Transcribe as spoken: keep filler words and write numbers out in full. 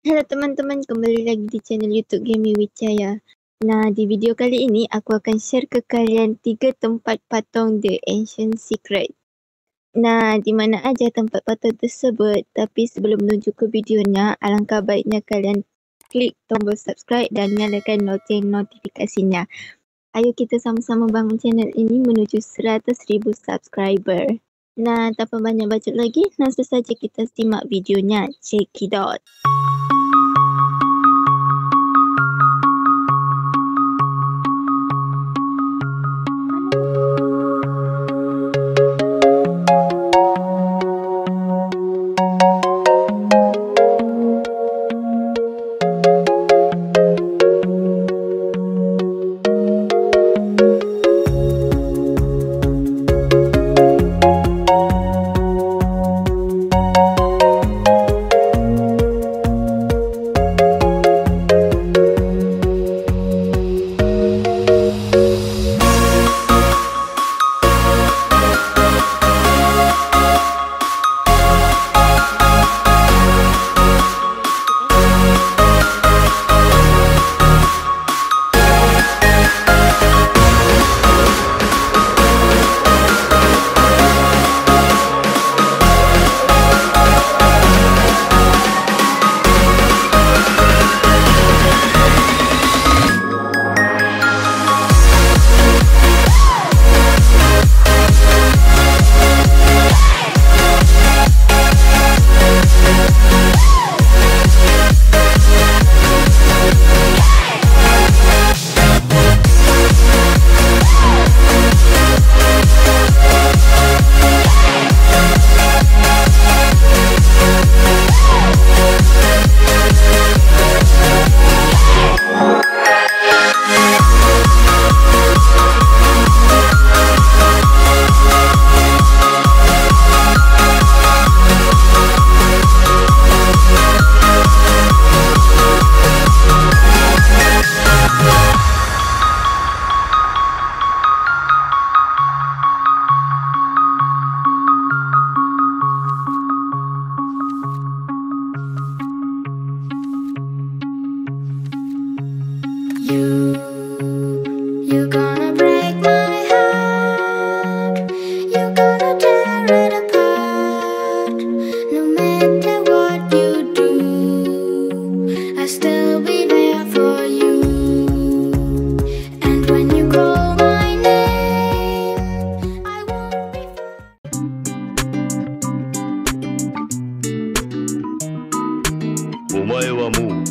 Halo teman-teman, kembali lagi di channel YouTube Gaming Wijaya. Nah, di video kali ini aku akan share ke kalian tiga tempat patung The Ancient Secret. Nah, di mana aja tempat patung tersebut, tapi sebelum menuju ke videonya, alangkah baiknya kalian klik tombol subscribe dan nyalakan loceng notifikasinya. Ayo kita sama-sama bangun channel ini menuju seratus ribu subscriber. Nah, tanpa banyak bacot lagi, langsung saja kita simak videonya. Check it out. You, you're gonna break my heart. You're gonna tear it apart. No matter what you do, I'll still be there for you. And when you call my name, I won't be far. お前はもう